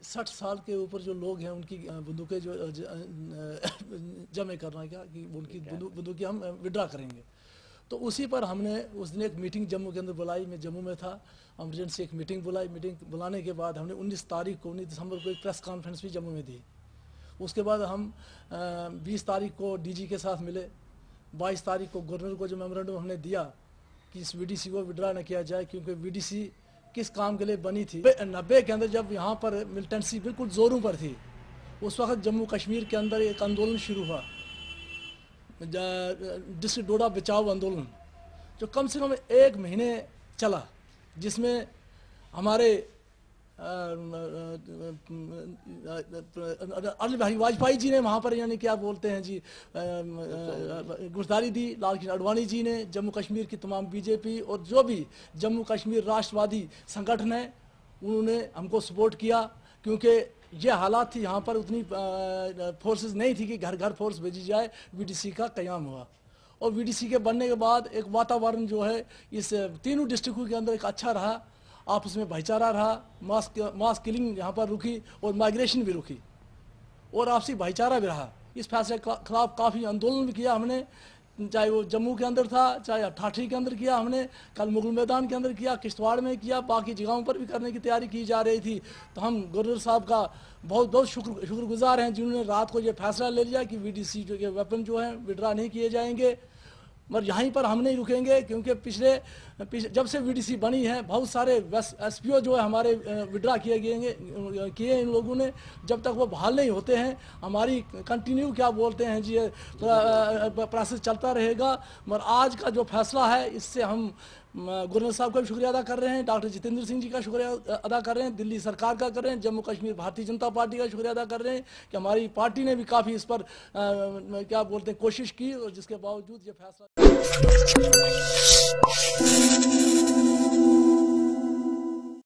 60 साल के ऊपर जो लोग हैं उनकी बंदूकें जो जमे करना क्या कि उनकी बंदूकें हम विड्रा करेंगे। तो उसी पर हमने उस दिन एक मीटिंग जम्मू के अंदर बुलाई। मैं जम्मू में था, एमरजेंसी एक मीटिंग बुलाई। मीटिंग बुलाने के बाद हमने 19 तारीख को 19 दिसंबर को एक प्रेस कॉन्फ्रेंस भी जम्मू में दी। उसके बाद हम 20 तारीख को डीजी के साथ मिले। 22 तारीख को गवर्नर को जो मेमोरेंडम हमने दिया कि इस वीडीसी को विड्रा न किया जाए, क्योंकि वीडीसी किस काम के लिए बनी थी। 90 के अंदर जब यहाँ पर मिलिटेंसी बिल्कुल जोरों पर थी, उस वक्त जम्मू कश्मीर के अंदर एक आंदोलन शुरू हुआ, डिस्ट्रिक्ट डोडा बचाओ आंदोलन, जो कम से कम 1 महीने चला, जिसमें हमारे अटल बिहारी वाजपेयी जी ने वहाँ पर यानी क्या बोलते हैं जी गिरफ्तारी दी। लाल कृष्ण आडवाणी जी ने, जम्मू कश्मीर की तमाम बीजेपी और जो भी जम्मू कश्मीर राष्ट्रवादी संगठन है उन्होंने हमको सपोर्ट किया, क्योंकि ये हालात थी, यहाँ पर उतनी फोर्सेस नहीं थी कि घर घर फोर्स भेजी जाए। वीडीसी का क़याम हुआ और वीडीसी के बनने के बाद एक वातावरण जो है इस तीनों डिस्ट्रिक्टों के अंदर एक अच्छा रहा, आपस में भाईचारा रहा, मास किलिंग यहाँ पर रुकी और माइग्रेशन भी रुकी और आपसी भाईचारा भी रहा। इस फैसले के खिलाफ काफ़ी आंदोलन भी किया हमने, चाहे वो जम्मू के अंदर था, चाहे ठाठी के अंदर किया हमने, कल मुगल मैदान के अंदर किया, किश्तवाड़ में किया, बाकी जगहों पर भी करने की तैयारी की जा रही थी। तो हम गवर्नर साहब का बहुत बहुत शुक्रगुजार हैं जिन्होंने रात को ये फैसला ले लिया कि वीडीसी जो के वेपन जो हैं विड्रा नहीं किए जाएंगे। मगर यहीं पर हम नहीं रुकेंगे, क्योंकि पिछले जब से वीडीसी बनी है बहुत सारे एसपीओ जो है हमारे विड्रा किए इन लोगों ने। जब तक वो बहाल नहीं होते हैं हमारी कंटिन्यू क्या बोलते हैं जी प्रोसेस चलता रहेगा। मगर आज का जो फैसला है इससे हम गवर्नर साहब का भी शुक्रिया अदा कर रहे हैं, डॉक्टर जितेंद्र सिंह जी का शुक्रिया अदा कर रहे हैं, दिल्ली सरकार का कर रहे हैं, जम्मू कश्मीर भारतीय जनता पार्टी का शुक्रिया अदा कर रहे हैं कि हमारी पार्टी ने भी काफ़ी इस पर क्या बोलते हैं कोशिश की और जिसके बावजूद ये फैसला